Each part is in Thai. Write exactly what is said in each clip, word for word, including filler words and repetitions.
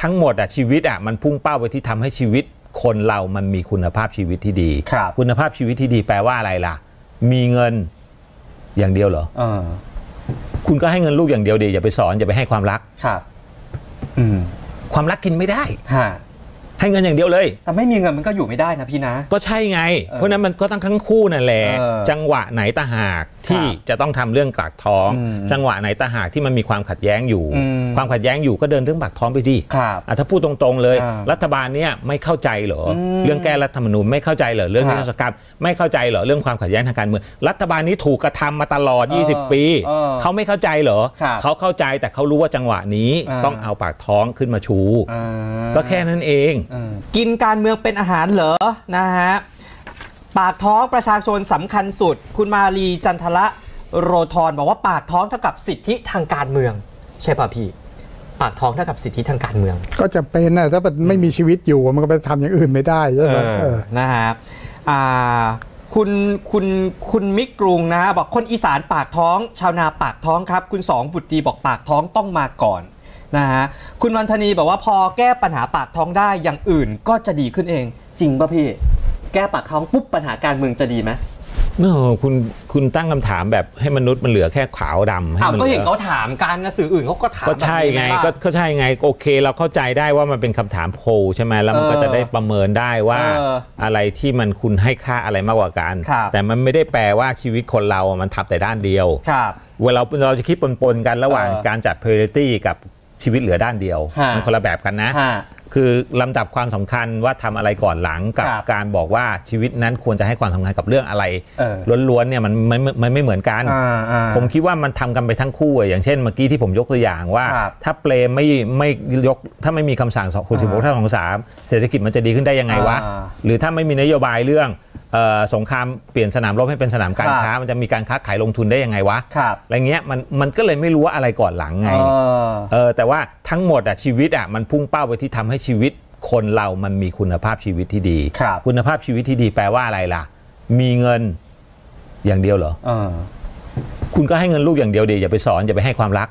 ทั้งหมดอ่ะชีวิตอ่ะมันพุ่งเป้าไปที่ทำให้ชีวิตคนเรามันมีคุณภาพชีวิตที่ดีคุณภาพชีวิตที่ดีแปลว่าอะไรล่ะมีเงินอย่างเดียวเหรอเออคุณก็ให้เงินลูกอย่างเดียวดีอย่าไปสอนอย่าไปให้ความรักครับอืมความรักกินไม่ได้ให้เงินอย่างเดียวเลยแต่ไม่มีเงินมันก็อยู่ไม่ได้นะพี่นะก็ใช่ไงเพราะนั้นมันก็ต้องทั้งคู่นั่นแหละจังหวะไหนตะหากที่จะต้องทำเรื่องปากท้องจังหวะไหนตะหากที่มันมีความขัดแย้งอยู่ความขัดแย้งอยู่ก็เดินเรื่องปากท้องไปดิถ้าพูดตรงๆเลยรัฐบาลเนี้ยไม่เข้าใจเหรอเรื่องแก้รัฐธรรมนูญไม่เข้าใจเหรอเรื่องนิรโทษกรรมไม่เข้าใจเหรอเรื่องความขัดแย้งทางการเมืองรัฐบาลนี้ถูกกระทำมาตลอดยี่สิบปีเขาไม่เข้าใจเหรอเขาเข้าใจแต่เขารู้ว่าจังหวะนี้ต้องเอาปากท้องขึ้นมาชูก็แค่นั้นเองกินการเมืองเป็นอาหารเหรอนะฮะปากท้องประชาชนสำคัญสุดคุณมาลีจันทละโรธรบอกว่าปากท้องเท่ากับสิทธิทางการเมืองใช่ป่ะพี่ปากท้องเท่ากับสิทธิทางการเมืองก็จะเป็นนะถ้ามันไม่มีชีวิตอยู่มันก็ไปทำอย่างอื่นไม่ได้ใช่ไหมนะฮะคุณคุณคุณมิกกรุงนะบอกคนอีสานปากท้องชาวนาปากท้องครับคุณสองบุตรีบอกปากท้องต้องมาก่อนนะฮะคุณวันธนีบอกว่าพอแก้ปัญหาปากท้องได้อย่างอื่นก็จะดีขึ้นเองจริงป่ะพี่แก้ปากท้องปุ๊บปัญหาการเมืองจะดีไหมโอ้คุณคุณตั้งคำถามแบบให้มนุษย์มันเหลือแค่ขาวดำให้มันก็เห็นเขาถามกันนะสื่ออื่นเขาก็ถามก็ใช่ไงก็ก็ใช่ไงโอเคเราเข้าใจได้ว่ามันเป็นคำถามโพลใช่ไหมแล้วมันก็จะได้ประเมินได้ว่าอะไรที่มันคุณให้ค่าอะไรมากกว่ากันแต่มันไม่ได้แปลว่าชีวิตคนเรามันทับแต่ด้านเดียวเวลาเราจะคิดปนๆกันระหว่างการจัด priority กับชีวิตเหลือด้านเดียวมันคนละแบบกันนะคือลำดับความสำคัญว่าทำอะไรก่อนหลังกับการบอกว่าชีวิตนั้นควรจะให้ความสำคัญกับเรื่องอะไรล้วนๆเนี่ยมันไม่มันไม่เหมือนกันผมคิดว่ามันทำกันไปทั้งคู่อย่างเช่นเมื่อกี้ที่ผมยกตัวอย่างว่าถ้าเปรมไม่ไม่ยกถ้าไม่มีคำสั่งสองคนสิบหกท่าสองสามเศรษฐกิจมันจะดีขึ้นได้ยังไงวะหรือถ้าไม่มีนโยบายเรื่องสงครามเปลี่ยนสนามรบให้เป็นสนามการค้ามันจะมีการค้าขายลงทุนได้ยังไงวะอะไรเงี้ยมันมันก็เลยไม่รู้ว่าอะไรก่อนหลังไงเออแต่ว่าทั้งหมดอ่ะชีวิตอ่ะมันพุ่งเป้าไปที่ทำให้ชีวิตคนเรามันมีคุณภาพชีวิตที่ดีคุณภาพชีวิตที่ดีแปลว่าอะไรล่ะมีเงินอย่างเดียวเหรอคุณก็ให้เงินลูกอย่างเดียวดีอย่าไปสอนอย่าไปให้ความรัก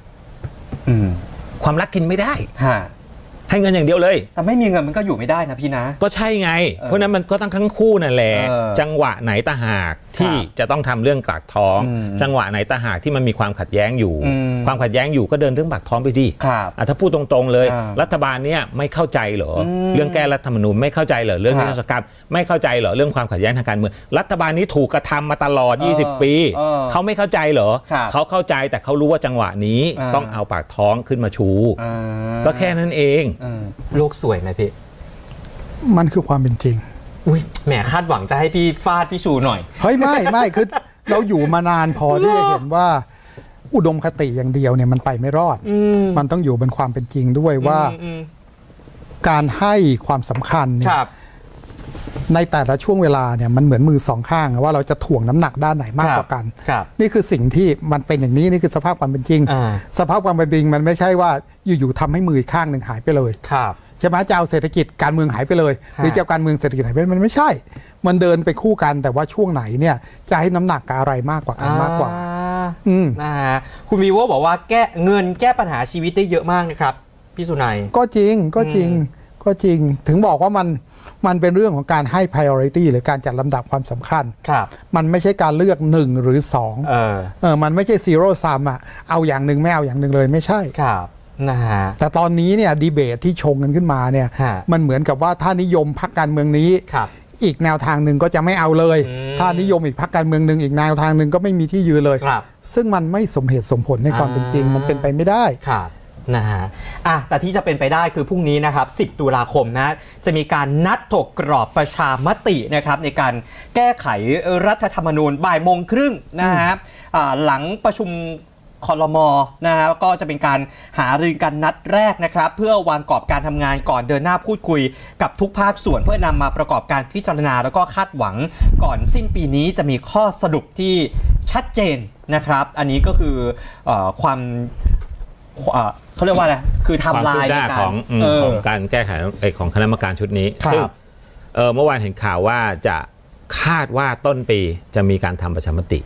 ความรักกินไม่ได้ให้เงินอย่างเดียวเลยแต่ไม่มีเงินมันก็อยู่ไม่ได้นะพี่นะก็ใช่ไงเพราะนั้นมันก็ต้องทั้งคู่นั่นแหละจังหวะไหนตะหากที่จะต้องทำเรื่องปากท้องจังหวะไหนตะหากที่มันมีความขัดแย้งอยู่ความขัดแย้งอยู่ก็เดินเรื่องปากท้องไปดิถ้าพูดตรงๆเลยรัฐบาลเนี้ยไม่เข้าใจเหรอเรื่องแก้รัฐธรรมนูญไม่เข้าใจเหรอเรื่องนิรโทษกรรมไม่เข้าใจเหรอเรื่องความขัดแย้งทางการเมืองรัฐบาลนี้ถูกกระทำมาตลอดยี่สิบปีเขาไม่เข้าใจเหรอเขาเข้าใจแต่เขารู้ว่าจังหวะนี้ต้องเอาปากท้องขึ้นมาชูก็แค่นั้นเองโลกสวยไหมพี่มันคือความเป็นจริงอุ้ยแหมคาดหวังจะให้พี่ฟาดพี่ชูหน่อยเฮ้ยไม่ไม่คือเราอยู่มานานพอที่จะเห็นว่าอุดมคติอย่างเดียวเนี่ยมันไปไม่รอดมันต้องอยู่บนความเป็นจริงด้วยว่าการให้ความสำคัญเนี่ยในแต่ละช่วงเวลาเนี่ยมันเหมือนมือสองข้างว่าเราจะถ่วงน้ำหนักด้านไหนมากกว่ากันนี่คือสิ่งที่มันเป็นอย่างนี้นี่คือสภาพความเป็นจริงสภาพความเป็นจริงมันไม่ใช่ว่าอยู่ๆทำให้มือข้างหนึ่งหายไปเลยใช่ไหมจะเอาเศรษฐกิจการเมืองหายไปเลยหรือจะเอาการเมืองเศรษฐกิจหายไปมันไม่ใช่มันเดินไปคู่กันแต่ว่าช่วงไหนเนี่ยจะให้น้ำหนักกับอะไรมากกว่ากันมากกว่านะฮะคุณวีโวบอกว่าแก้เงินแก้ปัญหาชีวิตได้เยอะมากนะครับพี่สุนัยก็จริงก็จริงก็จริงถึงบอกว่ามันมันเป็นเรื่องของการให้ priority หรือการจัดลำดับความสำคัญมันไม่ใช่การเลือกหนึ่งหรือสองเออเออมันไม่ใช่ zero sum อ่ะเอาอย่างหนึ่งไม่เอาอย่างหนึ่งเลยไม่ใช่ครับนะฮะแต่ตอนนี้เนี่ยดีเบตที่ชงกันขึ้นมาเนี่ยมันเหมือนกับว่าถ้านิยมพรรคการเมืองนี้อีกแนวทางหนึ่งก็จะไม่เอาเลยถ้านิยมอีกพรรคการเมืองหนึ่งอีกแนวทางหนึ่งก็ไม่มีที่ยืนเลยซึ่งมันไม่สมเหตุสมผลในความเป็นจริงมันเป็นไปไม่ได้นะฮะอ่ะแต่ที่จะเป็นไปได้คือพรุ่งนี้นะครับสิบตุลาคมนะจะมีการนัดถกกรอบประชามตินะครับในการแก้ไขรัฐธรรมนูญบ่ายโมงครึ่งนะฮะหลังประชุมครม.นะฮะก็จะเป็นการหารือกันนัดแรกนะครับเพื่อวางกรอบการทำงานก่อนเดินหน้าพูดคุยกับทุกภาคส่วนเพื่อนำมาประกอบการพิจารณาแล้วก็คาดหวังก่อนสิ้นปีนี้จะมีข้อสรุปที่ชัดเจนนะครับอันนี้ก็คือความเขาเรียกว่าอะไรคือไทม์ไลน์ของของการแก้ไขของคณะกรรมการชุดนี้ซึ่งเมื่อวานเห็นข่าวว่าจะคาดว่าต้นปีจะมีการทำประชามติ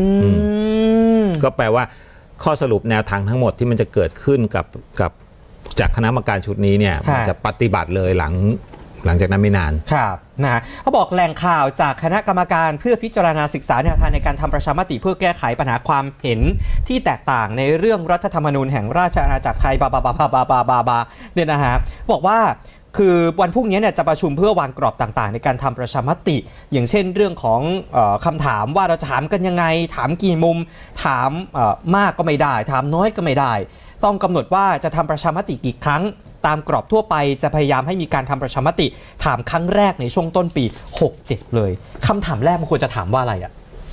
ก็แปลว่าข้อสรุปแนวทางทั้งหมดที่มันจะเกิดขึ้นกับกับจากคณะกรรมการชุดนี้เนี่ยมันจะปฏิบัติเลยหลังหลังจากนั้นไม่นานครับนะเขาบอกแหล่งข่าวจากคณะกรรมการเพื่อพิจารณาศึกษาแนวทางในการทำประชามติเพื่อแก้ไขปัญหาความเห็นที่แตกต่างในเรื่องรัฐธรรมนูญแห่งราชอาณาจักรไทยบาบาบาบาบาบาบาบาเนี่ยนะฮะบอกว่าคือวันพรุ่งนี้เนี่ยจะประชุมเพื่อวางกรอบต่างๆในการทำประชามติอย่างเช่นเรื่องของเอ่อคำถามว่าเราจะถามกันยังไงถามกี่มุมถามเอ่อมากก็ไม่ได้ถามน้อยก็ไม่ได้ต้องกำหนดว่าจะทำประชามติกี่ครั้งตามกรอบทั่วไปจะพยายามให้มีการทำประชามติถามครั้งแรกในช่วงต้นปีหกเจ็ดเลยคำถามแรกมันควรจะถามว่าอะไรอ่ะ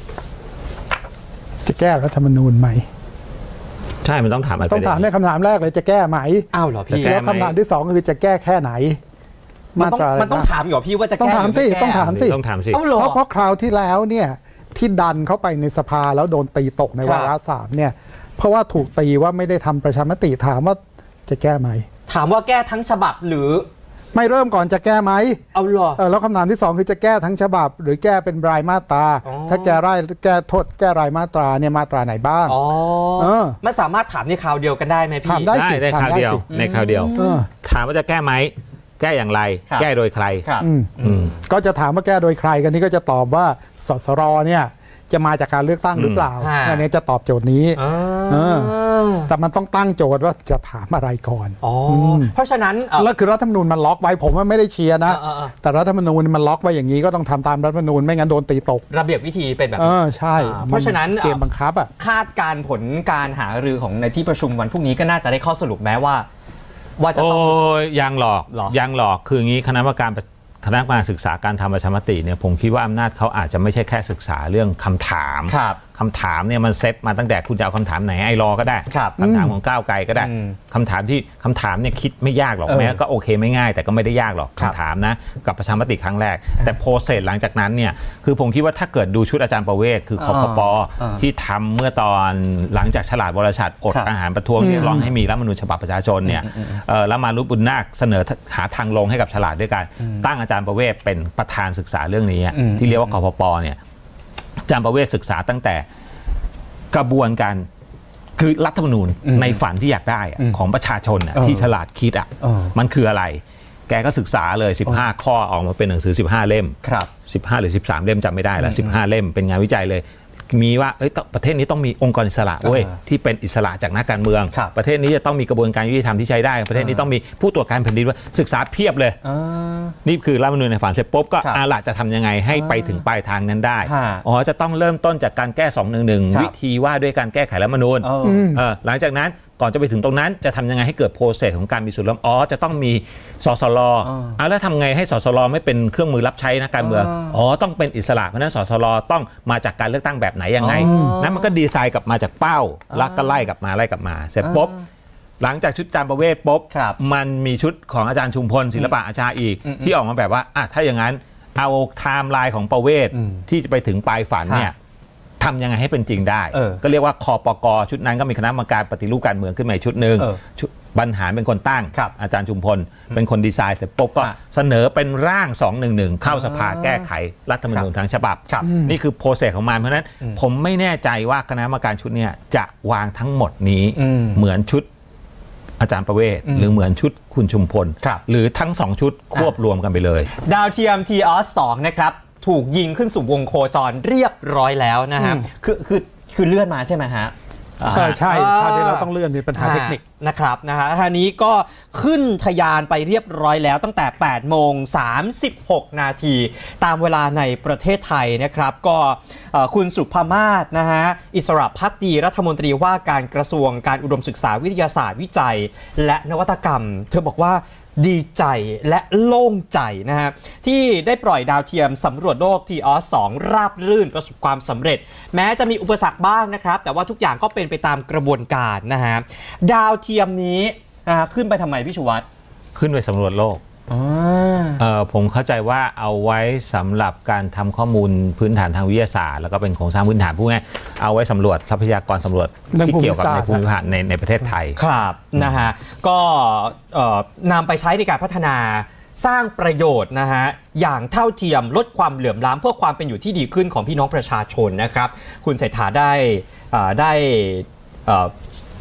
จะแก้รัฐธรรมนูญไหมใช่มันต้องถามต้องถามในคำถามแรกเลยจะแก้ไหมอ้าวเหรอพี่แล้วคำถามที่สองคือจะแก้แค่ไหนมันต้องมันต้องถามอยู่พี่ว่าจะแก้ต้องถามสิต้องถามสิต้องถามสิเพราะเพราะคราวที่แล้วเนี่ยที่ดันเข้าไปในสภาแล้วโดนตีตกในวาระสามเนี่ยเพราะว่าถูกตีว่าไม่ได้ทำประชามติถามว่าจะแก้ไหมถามว่าแก้ทั้งฉบับหรือไม่เริ่มก่อนจะแก้ไหมเอาหรอเออแล้วคำถามที่สองคือจะแก้ทั้งฉบับหรือแก้เป็นรายมาตราถ้าแก้รายแก้โทษแก้รายมาตราเนี่ยมาตราไหนบ้างอ๋อมันสามารถถามในคราวเดียวกันได้ไหมพี่ถามได้สิในคราวเดียวในคราวเดียวถามว่าจะแก้ไหมแก้อย่างไรแก้โดยใครก็จะถามว่าแก้โดยใครกันนี้ก็จะตอบว่าสสรเนี่ยจะมาจากการเลือกตั้งหรือเปล่าอันนี้จะตอบโจทย์นี้แต่มันต้องตั้งโจทย์ว่าจะถามอะไรก่อนเพราะฉะนั้นแล้วคือรัฐธรรมนูญมันล็อกไว้ผมว่าไม่ได้เชียร์นะแต่รัฐธรรมนูญมันล็อกไว้อย่างนี้ก็ต้องทำตามรัฐธรรมนูญไม่งั้นโดนตีตกระเบียบวิธีเป็นแบบนี้ใช่เพราะฉะนั้นเกมบังคับอ่ะคาดการผลการหารือของในที่ประชุมวันพรุ่งนี้ก็น่าจะได้ข้อสรุปแม้ว่าว่าจะต้องยังหลอกยังหลอกคืองี้คณะกรรมการคณะกรรมการศึกษาการทำประชามติเนี่ยผมคิดว่าอำนาจเขาอาจจะไม่ใช่แค่ศึกษาเรื่องคำถามคำถามเนี่ยมันเซตมาตั้งแต่คุณจะเอาคำถามไหนไอรอก็ได้คำถามของก้าวไกลก็ได้คำถามที่คำถามเนี่ยคิดไม่ยากหรอกแม้ก็โอเคไม่ง่ายแต่ก็ไม่ได้ยากหรอกคำถามนะกับประชามติครั้งแรกแต่โปรเซสหลังจากนั้นเนี่ยคือผมคิดว่าถ้าเกิดดูชุดอาจารย์ประเวศคือคปป.ที่ทำเมื่อตอนหลังจากฉลาดวรชัดอดอาหารประท้วงเรียกร้องให้มีรัฐธรรมนูญฉบับประชาชนเนี่ยแล้วมารุบุญนาคเสนอหาทางลงให้กับฉลาดด้วยการตั้งอาจารย์ประเวศเป็นประธานศึกษาเรื่องนี้ที่เรียกว่าคปป.เนี่ยอาจารย์ประเวศศึกษาตั้งแต่กระบวนการคือรัฐธรรมนูญในฝันที่อยากได้ของประชาชนที่ฉลาดคิดอ่ะมันคืออะไรแกก็ศึกษาเลยสิบห้าข้อออกมาเป็นหนังสือสิบห้าเล่มสิบห้าหรือสิบสามเล่มจำไม่ได้แล้วสิบห้าเล่มเป็นงานวิจัยเลยมีว่าเอ้ยประเทศนี้ต้องมีองค์กรอิสระเว้ยที่เป็นอิสระจากนักการเมืองประเทศนี้จะต้องมีกระบวนการยุติธรรมที่ใช้ได้ประเทศนี้ต้องมีผู้ตรวจการแผ่นดินว่าศึกษาเพียบเลยนี่คือรัฐธรรมนูญในฝันเสร็จปุ๊บก็อาละจะทำยังไงให้ไปถึงปลายทางนั้นได้อ๋อจะต้องเริ่มต้นจากการแก้สองหนึ่งหนึ่งวิธีว่าด้วยการแก้ไขรัฐธรรมนูญหลังจากนั้นก่อนจะไปถึงตรงนั้นจะทำยังไงให้เกิดโปรเซสของการมีส่วนร่วมอ๋อจะต้องมีสสรเอาแล้วทำไงให้สสรไม่เป็นเครื่องมือรับใช้นักการเมืองอ๋อต้องเป็นอิสระเพราะนั้นสสรต้องมาจากการเลือกตั้งแบบไหนยังไงนั้นมันก็ดีไซน์กลับมาจากเป้าแล้วก็ไล่กลับมาไล่กลับมาเสร็จปุ๊บหลังจากชุดอาจารย์ประเวศปุ๊บมันมีชุดของอาจารย์ชุมพลศิลปะอาชาอีกที่ออกมาแบบว่าอ่ะถ้าอย่างนั้นเอาไทม์ไลน์ของประเวศที่จะไปถึงปลายฝันเนี่ยทำยังไงให้เป็นจริงได้ก็เรียกว่าคปก.ชุดนั้นก็มีคณะกรรมการปฏิรูปการเมืองขึ้นมาชุดหนึ่งบรรหารเป็นคนตั้งอาจารย์ชุมพลเป็นคนดีไซน์เสร็จปุ๊บก็เสนอเป็นร่างสองหนึ่งหนึ่งเข้าสภาแก้ไขรัฐธรรมนูญทั้งฉบับนี่คือโปรเซสของมันเพราะนั้นผมไม่แน่ใจว่าคณะกรรมการชุดนี้จะวางทั้งหมดนี้เหมือนชุดอาจารย์ประเวศหรือเหมือนชุดคุณชุมพลหรือทั้งสองชุดควบรวมกันไปเลยดาวเทียม ที ออส สองนะครับถูกยิงขึ้นสู่วงโคจรเรียบร้อยแล้วนะฮะคือคือคือเลื่อนมาใช่ไหมฮะใช่ตอนนี้เราต้องเลื่อนมีปัญหาเทคนิคนะครับนะฮะทีนี้ก็ขึ้นทยานไปเรียบร้อยแล้วตั้งแต่แปดโมงสามสิบหกนาทีตามเวลาในประเทศไทยนะครับก็คุณสุภมาศนะฮะอิสระภักดีรัฐมนตรีว่าการกระทรวงการอุดมศึกษาวิทยาศาสตร์วิจัยและนวัตกรรมเธอบอกว่าดีใจและโล่งใจนะฮะที่ได้ปล่อยดาวเทียมสำรวจโลก ที ออส สอง ราบรื่นประสบความสำเร็จแม้จะมีอุปสรรคบ้างนะครับแต่ว่าทุกอย่างก็เป็นไปตามกระบวนการนะฮะดาวเทียมนี้ขึ้นไปทำไมพี่ชูวัฒน์ขึ้นไปสำรวจโลกเอ่อผมเข้าใจว่าเอาไว้สำหรับการทำข้อมูลพื้นฐานทางวิทยาศาสตร์แล้วก็เป็นโครงสร้างพื้นฐานพวกนี้เอาไว้สำรวจทรัพยากรสำรวจที่เกี่ยวกับในภูมิภาคในในประเทศไทยครับนะฮะก็นำไปใช้ในการพัฒนาสร้างประโยชน์นะฮะอย่างเท่าเทียมลดความเหลื่อมล้ำเพื่อความเป็นอยู่ที่ดีขึ้นของพี่น้องประชาชนนะครับคุณเศรษฐาได้ได้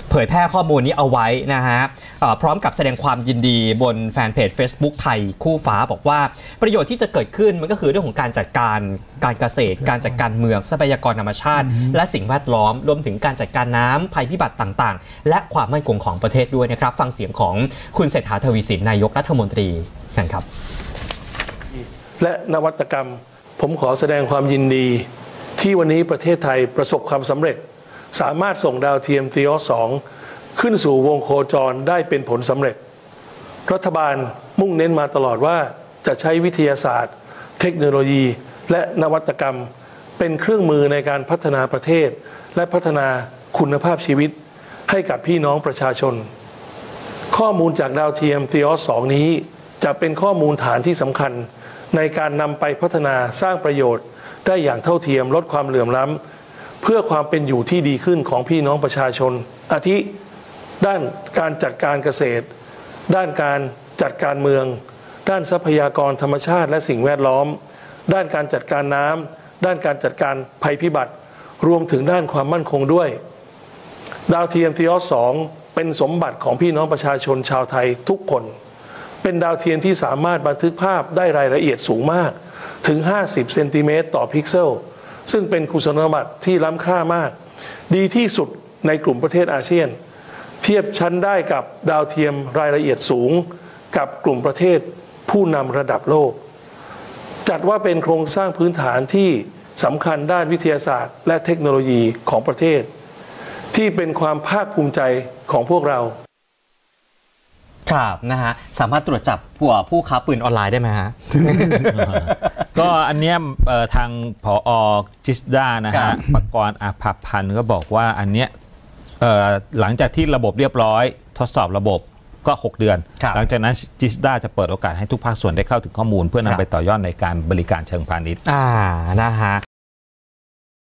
เผยแพร่ข้อมูลนี้เอาไว้นะฮะพร้อมกับแสดงความยินดีบนแฟนเพจ Facebook ไทยคู่ฟ้าบอกว่าประโยชน์ที่จะเกิดขึ้นมันก็คือเรื่องของการจัดการการเกษตรการจัดการเมืองทรัพยากรธรรมชาติและสิ่งแวดล้อมรวมถึงการจัดการน้ำภัยพิบัติต่างๆและความมั่นคงของประเทศด้วยนะครับฟังเสียงของคุณเศรษฐาทวีสินนายกรัฐมนตรีกันครับและนวัตกรรมผมขอแสดงความยินดีที่วันนี้ประเทศไทยประสบความสำเร็จสามารถส่งดาวเทียม ที โอ สอง ขึ้นสู่วงโคจรได้เป็นผลสำเร็จรัฐบาลมุ่งเน้นมาตลอดว่าจะใช้วิทยาศาสตร์เทคโนโลยีและนวัตกรรมเป็นเครื่องมือในการพัฒนาประเทศและพัฒนาคุณภาพชีวิตให้กับพี่น้องประชาชนข้อมูลจากดาวเทียม ที โอ สอง นี้จะเป็นข้อมูลฐานที่สำคัญในการนำไปพัฒนาสร้างประโยชน์ได้อย่างเท่าเทียมลดความเหลื่อมล้ำเพื่อความเป็นอยู่ที่ดีขึ้นของพี่น้องประชาชนอาทิด้านการจัดการเกษตรด้านการจัดการเมืองด้านทรัพยากรธรรมชาติและสิ่งแวดล้อมด้านการจัดการน้ำด้านการจัดการภัยพิบัติรวมถึงด้านความมั่นคงด้วยดาวเทียม ที โอ สอง เป็นสมบัติของพี่น้องประชาชนชาวไทยทุกคนเป็นดาวเทียมที่สามารถบันทึกภาพได้รายละเอียดสูงมากถึงห้าสิบเซนติเมตรต่อพิกเซลซึ่งเป็นคุณสมบัติที่ล้ำค่ามากดีที่สุดในกลุ่มประเทศอาเซียนเทียบชั้นได้กับดาวเทียมรายละเอียดสูงกับกลุ่มประเทศผู้นำระดับโลกจัดว่าเป็นโครงสร้างพื้นฐานที่สำคัญด้านวิทยาศาสตร์และเทคโนโลยีของประเทศที่เป็นความภาคภูมิใจของพวกเราครับนะฮะสามารถตรวจจับผู้ผู้ค้าปืนออนไลน์ได้ไหมฮะก็อันเนี้ยทางผอ.จิสดานะฮะปกรณ์อาภาพันธ์ก็บอกว่าอันเนี้ยหลังจากที่ระบบเรียบร้อยทดสอบระบบก็หกเดือนหลังจากนั้นจิสดาจะเปิดโอกาสให้ทุกภาคส่วนได้เข้าถึงข้อมูลเพื่อนำไปต่อยอดในการบริการเชิงพาณิชย์อ่านะฮะ